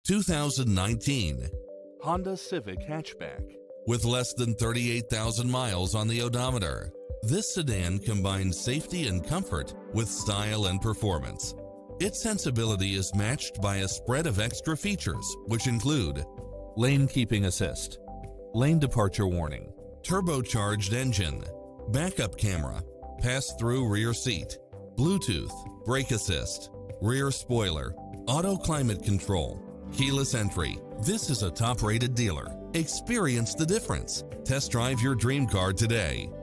2019 Honda Civic Hatchback. With less than 38,000 miles on the odometer, this sedan combines safety and comfort with style and performance. Its sensibility is matched by a spread of extra features, which include lane keeping assist, lane departure warning, turbocharged engine, backup camera, pass-through rear seat, Bluetooth, brake assist, rear spoiler, auto climate control, keyless entry. This is a top-rated dealer. Experience the difference. Test drive your dream car today.